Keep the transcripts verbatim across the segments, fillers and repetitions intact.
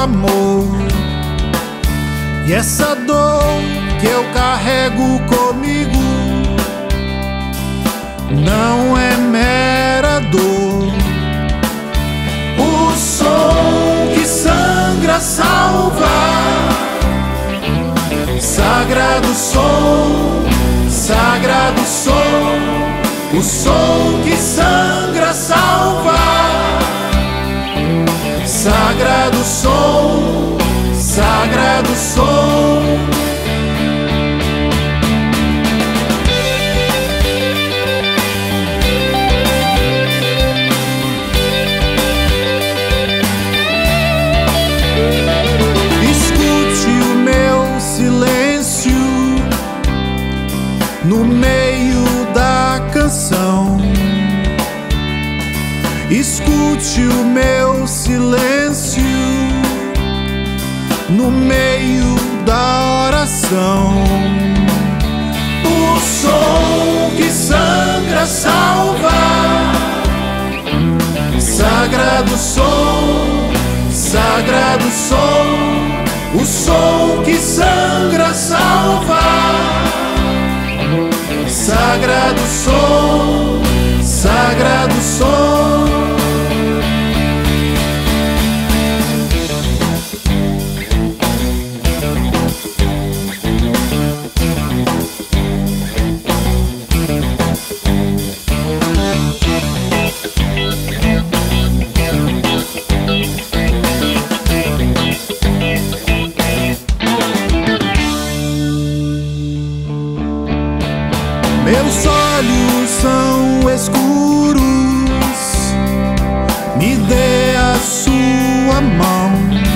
amor. E essa dor que eu carrego comigo não é mera dor. O som que sangra salva, sagrado som, sagrado som, o som que sangra salva, sagrado som, sagrado som. Escute o meu silêncio no meio da canção. Escute o meu silêncio no meio da oração. O som que sangra salva, sagrado som, sagrado som, o som que sangra salva, sagrado som, sagrado som. Meus olhos são escuros, me dê a sua mão.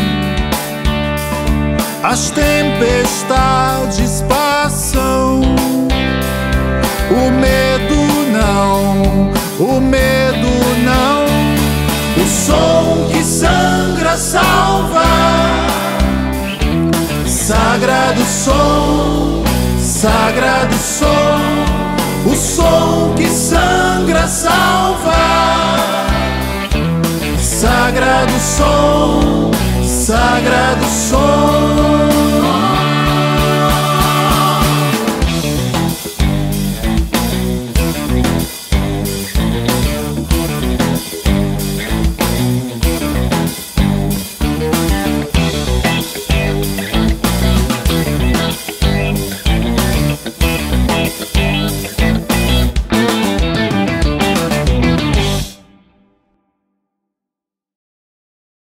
As tempestades passam, o medo não, o medo não. O som que sangra salva, sagrado som, sagrado som, o som que sangra salva, sagrado som, sagrado som.